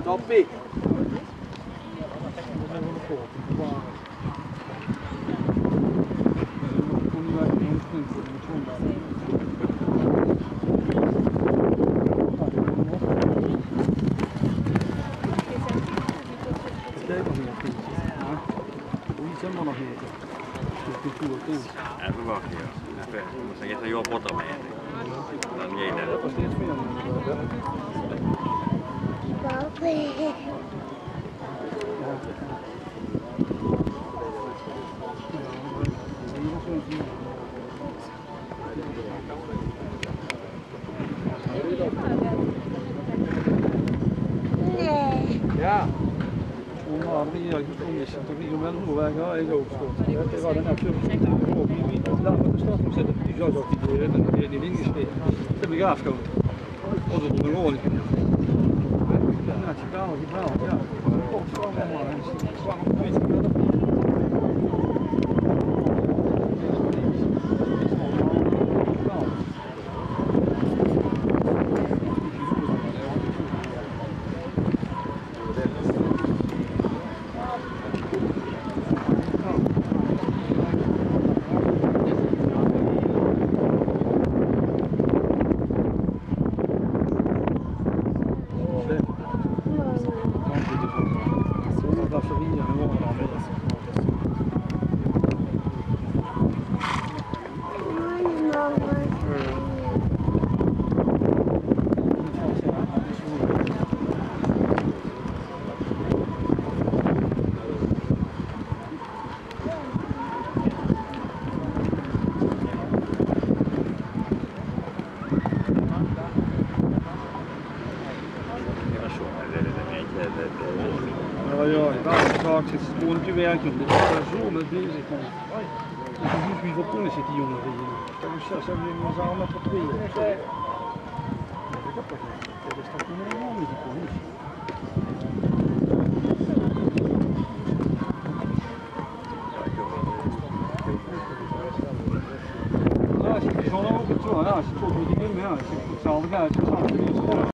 Toppie! Ja, verwacht je. Misschien is er heel wat mee. Dan niet net. Ja. Ja, ik is het toch niet om hoe wij gaan in overschot. Dat was een absoluut op die laat met de stad omzetten. Die zou ook die deur en die ingeschreven. Dat heb ik afgekomen. Of dat nog gewoon. Ja, die verhaal, ja. Komt gewoon allemaal en zwaar op de Ja, ik zit gewoon op je werk, dus ik ben daar zo mee bezig. Ik weet niet wie voor poenen zit die jongen hier. Dat is 6 en we zijn allemaal voor 2. Dat is toch niet helemaal niet die poenen. Ja, als je het zo open, ja, als je het zo doet, ja, als je het hetzelfde gaat,